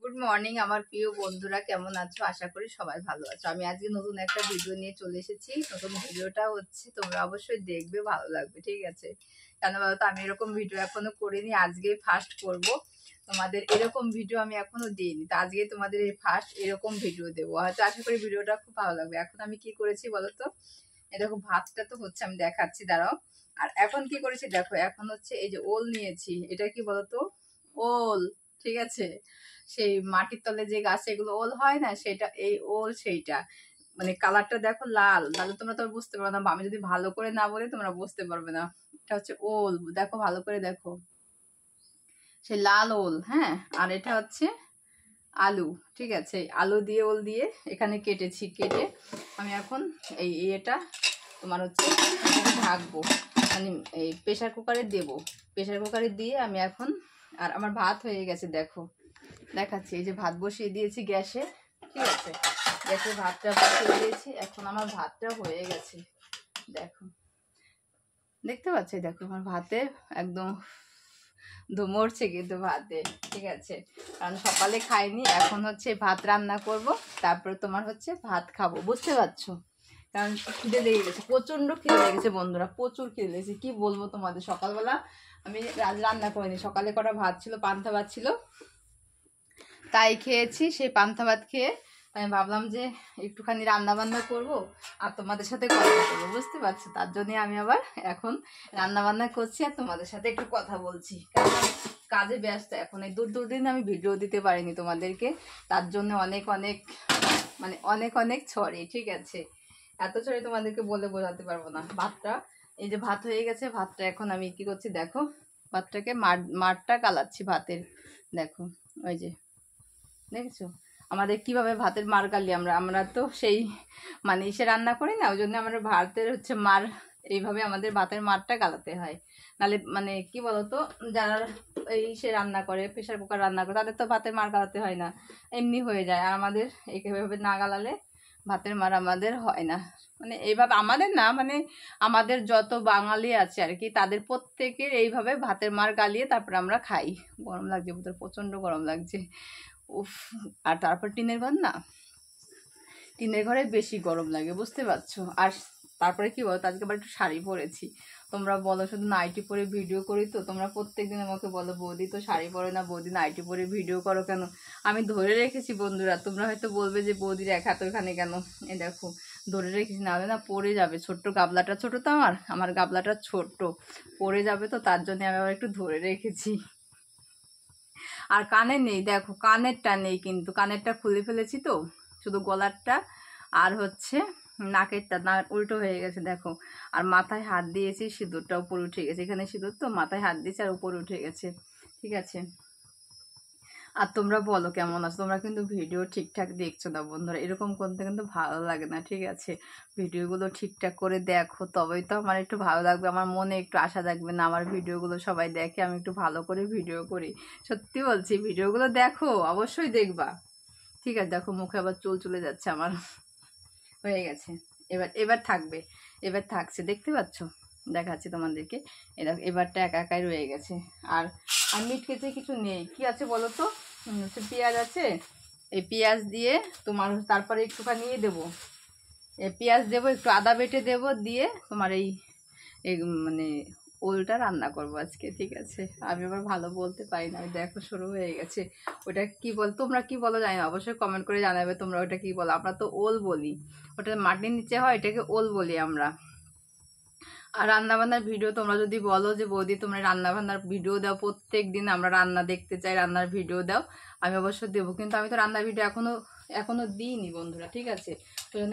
Good morning আমার প্রিয় বন্ধুরা, কেমন আছো? আশা করি সবাই ভালো আছো। আমি আজকে নতুন একটা ভিডিও নিয়ে চলে এসেছি। নতুন ভিডিওটা হচ্ছে তোমরা অবশ্যই দেখবে, ভালো লাগবে, ঠিক আছে? কেন বলতো, আমি এরকম ভিডিও এখনো করিনি, আজকেই ফার্স্ট করব। তোমাদের এরকম ভিডিও আমি এখনো দিইনি, তো আজকে তোমাদের এই ফার্স্ট এরকম ভিডিও দেবো। হয়তো আশা করি ভিডিওটা খুব ভালো লাগবে। এখন আমি কি করেছি বলতো, এরকম ভাতটা তো হচ্ছে, আমি দেখাচ্ছি, দাঁড়াও। আর এখন কি করেছি দেখো, এখন হচ্ছে এই যে ওল নিয়েছি। এটা কি বলতো, ওল, ঠিক আছে? সেই মাটির তলে যে গাছে এগুলো ওল হয় না, সেটা এই ওল। সেইটা মানে কালারটা দেখো লাল, তাহলে তোমরা তো বুঝতে পারবে না। আমি যদি ভালো করে না বলি তোমরা বুঝতে পারবে না। এটা হচ্ছে ওল, দেখো ভালো করে দেখো, সেই লাল ওল। হ্যাঁ, আর এটা হচ্ছে আলু, ঠিক আছে? আলু দিয়ে ওল দিয়ে এখানে কেটেছি। কেটে আমি এখন এই এটা তোমার হচ্ছে ঢাকবো, মানে এই প্রেশার কুকারে দেবো। প্রেশার কুকারে দিয়ে আমি এখন, আর আমার ভাত হয়ে গেছে দেখো, দেখাচ্ছি। এই যে ভাত বসিয়ে দিয়েছি গ্যাসে, ঠিক আছে? গ্যাসে ভাতটা বসিয়ে দিয়েছি, এখন আমার ভাতটা হয়ে গেছে দেখো, দেখতে পাচ্ছি? দেখো আমার ভাতে একদম ধুমড়ছে কিন্তু ভাতে, ঠিক আছে? কারণ সকালে খাইনি, এখন হচ্ছে ভাত রান্না করব, তারপরে তোমার হচ্ছে ভাত খাবো, বুঝতে পারছো? কারণ খিদে লেগে গেছে, প্রচন্ড খিদে লেগেছে বন্ধুরা, প্রচুর খিদে লেগেছে। কি বলবো তোমাদের, সকালবেলা আমি রান্না করিনি, সকালে কটা ভাত ছিল, পান্তা ভাত ছিল, তাই খেয়েছি। সেই পান্তা ভাত খেয়ে আমি ভাবলাম যে একটুখানি রান্না বান্না করবো আর তোমাদের সাথে কথা বলবো, বুঝতে পারছো? তার জন্য আমি আবার এখন রান্না বান্না করছি আর তোমাদের সাথে একটু কথা বলছি। কারণ আমি কাজে ব্যস্ত এখন, এই দুদিন আমি ভিডিও দিতে পারিনি তোমাদেরকে, তার জন্য অনেক অনেক মানে অনেক অনেক সরি, ঠিক আছে? এত সরি তোমাদেরকে বলে বোঝাতে পারবো না। ভাতটা, এই যে ভাত হয়ে গেছে, ভাতটা এখন আমি কি করছি দেখো, ভাতটাকে মাঠটা গালাচ্ছি ভাতের, দেখো ওই যে, দেখেছো আমাদের কিভাবে ভাতের মার গালি? আমরা তো সেই মানে ইসে রান্না করি না, ওই জন্য আমাদের ভাতের হচ্ছে মার, এইভাবে আমাদের ভাতের মারটা গালাতে হয়। নাহলে মানে কি বলতো, যারা এই সে রান্না করে, প্রেশার কুকার রান্না করে, তাদের তো ভাতের মার গালাতে হয় না, এমনি হয়ে যায়। আর আমাদের এইভাবে না গালালে ভাতের মার আমাদের হয় না। মানে এইভাবে আমাদের না, মানে আমাদের যত বাঙালি আছে আর কি, তাদের প্রত্যেকের এইভাবে ভাতের মার গালিয়ে তারপরে আমরা খাই। গরম লাগছে, ভিতরে প্রচণ্ড গরম লাগছে, উফ। আর তারপর টিনের ঘর না, টিনের ঘরে বেশি গরম লাগে, বুঝতে পারছো? আর তারপরে কি বলতো, আজকে আবার একটু শাড়ি পরেছি। তোমরা বলো শুধু নাইটি পরে ভিডিও করি, তো তোমরা প্রত্যেকদিন আমাকে বলো বৌদি তো শাড়ি পরে না, বৌদি নাইটি পরে ভিডিও করো কেন? আমি ধরে রেখেছি বন্ধুরা, তোমরা হয়তো বলবে যে বৌদির এক হাত ওইখানে কেন। এ দেখো ধরে রেখেছি, নাহলে না পড়ে যাবে। ছোট্ট গাবলাটা ছোট তো, আমার গাবলাটা ছোট্ট, পড়ে যাবে, তো তার জন্য আমি আবার একটু ধরে রেখেছি। আর কানে নেই, দেখো কানেরটা নেই, কিন্তু কানেরটা খুলে ফেলেছি তো, শুধু গলারটা আর হচ্ছে নাকেরটা না উল্টো হয়ে গেছে দেখো। আর মাথায় হাত দিয়েছি, সিঁদুরটা উপরে উঠে গেছে, এখানে সিঁদুর তো, মাথায় হাত দিয়েছি আর উপরে উঠে গেছে, ঠিক আছে? আর তোমরা বলো কেমন আছো? তোমরা কিন্তু ভিডিও ঠিকঠাক দেখছো না বন্ধুরা, এরকম করতে কিন্তু ভালো লাগে না, ঠিক আছে? ভিডিওগুলো ঠিকঠাক করে দেখো, তবেই তো আমার একটু ভালো লাগবে, আমার মনে একটু আশা থাকবে না আমার ভিডিওগুলো সবাই দেখে, আমি একটু ভালো করে ভিডিও করি। সত্যি বলছি, ভিডিওগুলো দেখো, অবশ্যই দেখবা, ঠিক আছে? দেখো মুখে আবার চুল চলে যাচ্ছে আমার, হয়ে গেছে। এবার এবার থাকবে, এবার থাকছে, দেখতে পাচ্ছ? দেখাচ্ছি তোমাদেরকে, এবারটা একা একাই রয়ে গেছে। আর আর মিট কেটে কিছু নেই, কি আছে বলো তো? হচ্ছে পেঁয়াজ আছে, এই পেঁয়াজ দিয়ে তোমার তারপরে একটুখানি দেবো, পেঁয়াজ দেবো, একটু আদা বেটে দেবো, দিয়ে তোমার এই মানে ওলটা রান্না করবো আজকে, ঠিক আছে? আমি আবার ভালো বলতে পারি না, দেখো শুরু হয়ে গেছে। ওটা কি বল, তোমরা কি বলো জানি না, অবশ্যই কমেন্ট করে জানাবে তোমরা ওটা কি বলো। আমরা তো ওল বলি, ওটা মাটির নিচে হয়, এটাকে ওল বলি আমরা। আর রান্নাবান্নার ভিডিও তোমরা যদি বলো যে বৌদি তোমরা রান্নাবান্নার ভিডিও দাও, প্রত্যেক দিন আমরা রান্না দেখতে চাই, রান্নার ভিডিও দাও, আমি অবশ্যই দেবো। কিন্তু আমি তো রান্নার ভিডিও এখনো দিইনি বন্ধুরা, ঠিক আছে? ওই জন্য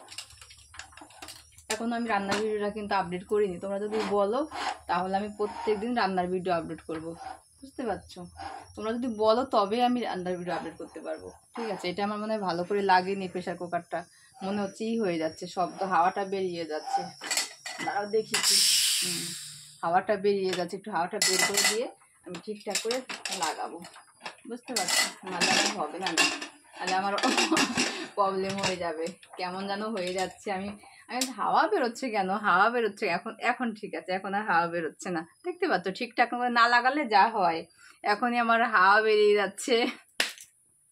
এখনো আমি রান্নার ভিডিওটা কিন্তু আপডেট করিনি। তোমরা যদি বলো তাহলে আমি প্রত্যেক দিন রান্নার ভিডিও আপলোড করব, বুঝতে পারছো? তোমরা যদি বলো তবে আমি রান্নার ভিডিও আপলোড করতে পারবো, ঠিক আছে? এটা আমার মনে হয় ভালো করে লাগেনি, প্রেশার কুকারটা মনে হচ্ছে হয়ে যাচ্ছে, শব্দ হাওয়াটা বেরিয়ে যাচ্ছে। দাঁড়াও দেখেছি, হাওয়াটা বেরিয়ে যাচ্ছে, একটু হাওয়াটা বের করে দিয়ে আমি ঠিকঠাক করে লাগাবো, বুঝতে পারছি? নাহলে আমার হবে না, তাহলে আমার প্রবলেম হয়ে যাবে, কেমন যেন হয়ে যাচ্ছে। আমি হাওয়া বেরোচ্ছে কেন, হাওয়া বেরোচ্ছে এখন ঠিক আছে, এখন আর হাওয়া বেরোচ্ছে না, দেখতে পাচ্ছ? ঠিকঠাক করে না লাগালে যা হয়, এখনই আমার হাওয়া বেরিয়ে যাচ্ছে।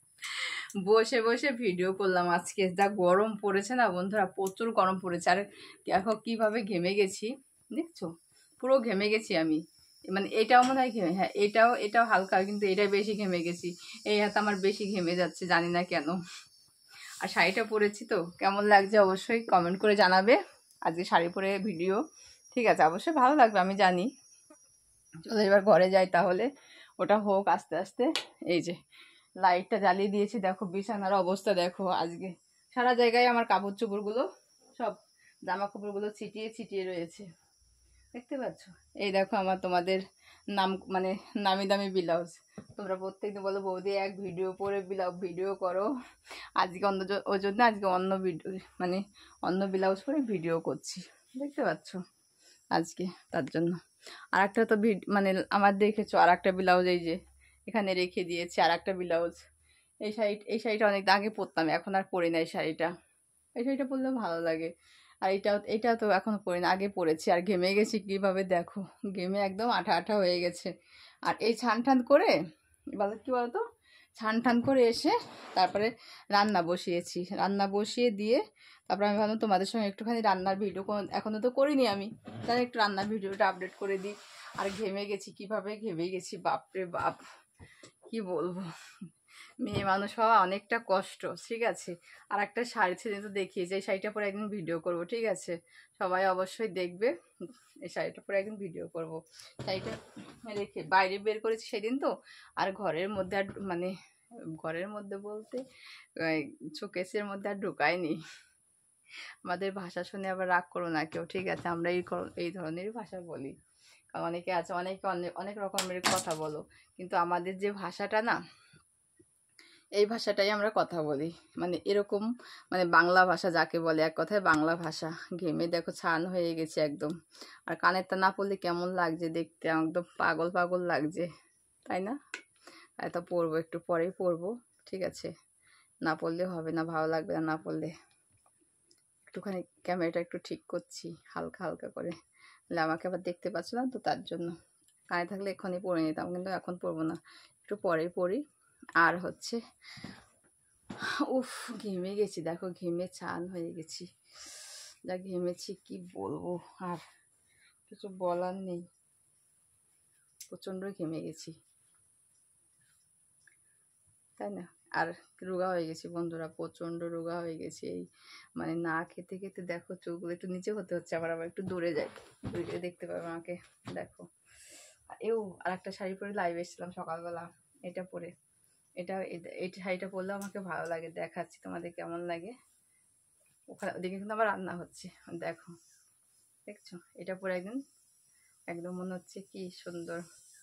বসে বসে ভিডিও করলাম আজকে। যা গরম পড়েছে না বন্ধুরা, প্রচুর গরম পড়েছে। আর দেখো কিভাবে ঘেমে গেছি, দেখছো পুরো ঘেমে গেছি আমি। মানে এটাও মনে হয় ঘেমে, হ্যাঁ এটাও হালকা, কিন্তু এটা বেশি ঘেমে গেছি। এই হাতে আমার বেশি ঘেমে যাচ্ছে, জানি না কেন। আর শাড়িটা পরেছি তো কেমন লাগছে অবশ্যই কমেন্ট করে জানাবে। আজকে শাড়ি পরে ভিডিও, ঠিক আছে, অবশ্যই ভালো লাগবে আমি জানি। চলো এবার ঘরে যাই তাহলে, ওটা হোক আস্তে আস্তে। এই যে লাইটটা জ্বালিয়ে দিয়েছি, দেখো বিছানার অবস্থা দেখো। আজকে সারা জায়গায় আমার কাপড় চোপড়গুলো, সব জামা কাপড়গুলো ছিটিয়ে ছিটিয়ে রয়েছে, দেখতে পাচ্ছ। এই দেখো আমার তোমাদের নাম মানে নামি দামি ব্লাউজ। তোমরা প্রত্যেকদিন বলো বৌদি এক ভিডিও পরে ভিডিও করো, আজকে অন্য ওই জন্য আজকে অন্য ভিডিও মানে অন্য ব্লাউজ পরে ভিডিও করছি, দেখতে পাচ্ছ আজকে তার জন্য। আর একটা তো মানে আমার দেখেছো আর একটা ব্লাউজ এই যে এখানে রেখে দিয়েছি, আর একটা ব্লাউজ। এই শাড়িটা অনেক আগে পরতাম, এখন আর পরি না এই শাড়িটা। এই শাড়িটা পরলেও ভালো লাগে। আর এটা তো এখনো পরি না, আগে পরেছি। আর ঘেমে গেছি কিভাবে দেখো, ঘেমে একদম আঠা আঠা হয়ে গেছে। আর এই ছান ঠান করে বলো কি বলতো, ছান ঠান করে এসে তারপরে রান্না বসিয়েছি, রান্না বসিয়ে দিয়ে তারপরে আমি ভাবলাম তোমাদের সঙ্গে একটুখানি রান্নার ভিডিও, এখনো তো করিনি আমি, তাহলে একটু রান্নার ভিডিওটা আপডেট করে দিই। আর ঘেমে গেছি, কিভাবে ঘেমে গেছি বাপরে বাপ, কি বলবো। মেয়ে মানুষ হওয়া অনেকটা কষ্ট, ঠিক আছে। আর একটা শাড়ি ছেড়ে তো দেখিয়েছি, এই শাড়িটা পরে একদিন ভিডিও করব, ঠিক আছে, সবাই অবশ্যই দেখবে। এই শাড়িটা পরে একদিন ভিডিও করব। শাড়িটা রেখে বাইরে বের করেছি সেদিন তো, আর ঘরের মধ্যে আর মানে ঘরের মধ্যে বলতে শোকেসের মধ্যে আর ঢুকায়নি। আমাদের ভাষা শুনে আবার রাগ করো না কেউ, ঠিক আছে, আমরা এই ধরনেরই ভাষা বলি। কারণ অনেকে আছে, অনেকে অনেক অনেক রকমের কথা বলো, কিন্তু আমাদের যে ভাষাটা না, এই ভাষাটাই আমরা কথা বলি, মানে এরকম, মানে বাংলা ভাষা যাকে বলে, এক কথায় বাংলা ভাষা। ঘেমে দেখো ছান হয়ে গেছে একদম। আর কানেরটা না পরলে কেমন লাগছে দেখতে, একদম পাগল পাগল লাগছে, তাই না? তাই তো পরবো, একটু পরেই পরবো, ঠিক আছে, না পরলে হবে না, ভালো লাগবে না না পরলে। একটুখানি ক্যামেরাটা একটু ঠিক করছি হালকা হালকা করে, তাহলে আমাকে আবার দেখতে পাচ্ছ না তো, তার জন্য। কানে থাকলে এক্ষুনি পরে নিতাম, কিন্তু এখন পরবো না, একটু পরেই পরি। আর হচ্ছে উফ, ঘেমে গেছি দেখো, ঘেমে চান হয়ে গেছি, যা ঘেমেছি কি বলবো, আর কিছু বলার নেই, প্রচণ্ড ঘেমে গেছি, তাই না? আর রোগা হয়ে গেছি বন্ধুরা, প্রচণ্ড রোগা হয়ে গেছি। এই মানে না খেতে খেতে দেখো চোখগুলো একটু নিচে হতে হচ্ছে, আবার আবার একটু দূরে যাই, দূরে দেখতে পাবে আমাকে, দেখো। আর একটা শাড়ি পরে লাইভে এসেছিলাম সকালবেলা, এটা পরে, এই শাড়িটা পরলেও আমাকে ভালো লাগে, দেখাচ্ছি তোমাদের কেমন লাগে। ওখানে ওদিকে কিন্তু আমার রান্না হচ্ছে, দেখো, দেখছো, এটা পরে একদম একদম মনে হচ্ছে কি সুন্দর,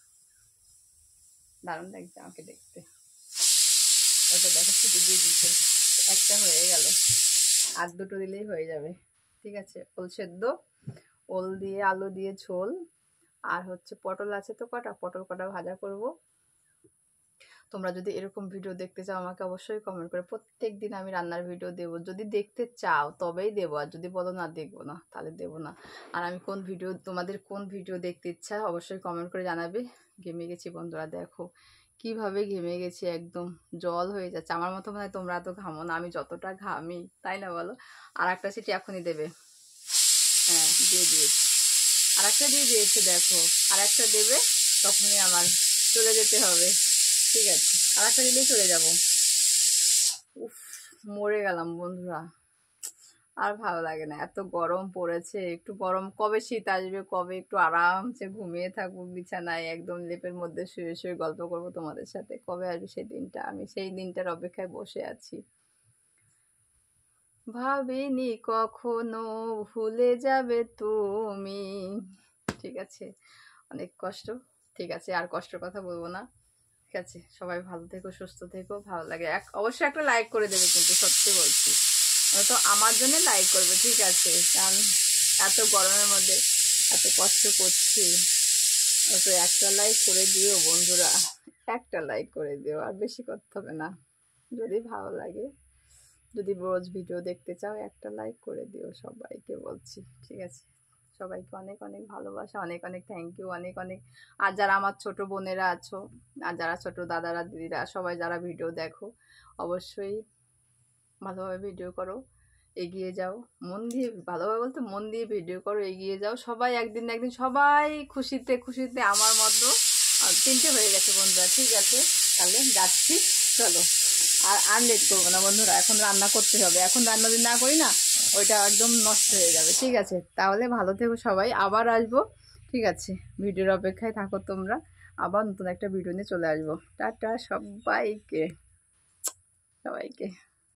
দারুণ লাগছে আমাকে দেখতে। ওটা দেখো ছুটি দিয়ে দিচ্ছে, একটা হয়ে গেল, আর দুটো দিলেই হয়ে যাবে, ঠিক আছে। ওল সেদ্ধ, ওল দিয়ে আলু দিয়ে ঝোল, আর হচ্ছে পটল আছে তো পটল কটা ভাজা করব। তোমরা যদি এরকম ভিডিও দেখতে চাও আমাকে অবশ্যই কমেন্ট করে, প্রত্যেক দিন আমি রান্নার ভিডিও দেবো, যদি দেখতে চাও তবেই দেবো, আর যদি বলো না দেখবো না তাহলে দেবো না। আর আমি তোমাদের কোন ভিডিও দেখতে ইচ্ছা অবশ্যই কমেন্ট করে জানাবে। ঘেমে গেছি বন্ধুরা, দেখো কিভাবে ঘেমে গেছি, একদম জল হয়ে যাচ্ছে। আমার মতো মনে হয় তোমরা তো ঘামো না, আমি যতটা ঘামি, তাই না বলো? আর একটা সিটি এখনই দেবে, হ্যাঁ দিয়ে দিয়েছি, আর একটা দিয়ে দিয়েছে দেখো, আর একটা দেবে, তখনই আমার চলে যেতে হবে, ঠিক আছে, আর একটা দিলেই চলে যাব। উফ, মরে গেলাম বন্ধুরা, আর ভালো লাগে না, এত গরম পড়েছে। একটু গরম, কবে শীত আসবে, কবে একটু আরামসে ঘুমিয়ে থাকবো বিছানায়, একদম লেপের মধ্যে শুয়ে শুয়ে গল্প করবো তোমাদের সাথে, কবে আসবে সেই দিনটা, আমি সেই দিনটার অপেক্ষায় বসে আছি। ভাবিনি কখনো ভুলে যাবে তুমি, ঠিক আছে, অনেক কষ্ট, ঠিক আছে, আর কষ্টের কথা বলবো না, ঠিক আছে। সবাই ভালো থেকো, সুস্থ থেকো, ভালো লাগে অবশ্যই একটা লাইক করে দেবে, কিন্তু সত্যি বলছি, তো আমার জন্য লাইক করবে, ঠিক আছে, কারণ এত গরমের মধ্যে এত কষ্ট করছি, তো একটা লাইক করে দিও বন্ধুরা, একটা লাইক করে দিও, আর বেশি করতে হবে না, যদি ভালো লাগে, যদি রোজ ভিডিও দেখতে চাও একটা লাইক করে দিও, সবাইকে বলছি, ঠিক আছে। সবাইকে অনেক অনেক ভালোবাসা, অনেক অনেক থ্যাংক ইউ, অনেক অনেক। আর যারা আমার ছোট বোনেরা আছো, আর যারা ছোট দাদারা দিদিরা সবাই যারা ভিডিও দেখো, অবশ্যই ভালোভাবে ভিডিও করো, এগিয়ে যাও, মন দিয়ে, ভালোভাবে বলতে মন দিয়ে ভিডিও করো, এগিয়ে যাও। সবাই একদিন না একদিন সবাই খুশিতে খুশিতে আমার মতো 3টে হয়ে গেছে বন্ধুরা, ঠিক আছে? তাহলে যাচ্ছি, চলো। আর লেট করবো না বন্ধুরা, এখন রান্না করতে হবে। এখন রান্না যদি না করি না, ওইটা একদম নষ্ট হয়ে যাবে, ঠিক আছে? তাহলে ভালো থেকো সবাই, আবার আসবো, ঠিক আছে? ভিডিওর অপেক্ষায় থাকো তোমরা, আবার নতুন একটা ভিডিও নিয়ে চলে আসবো। টাটা সবাইকে, সবাইকে।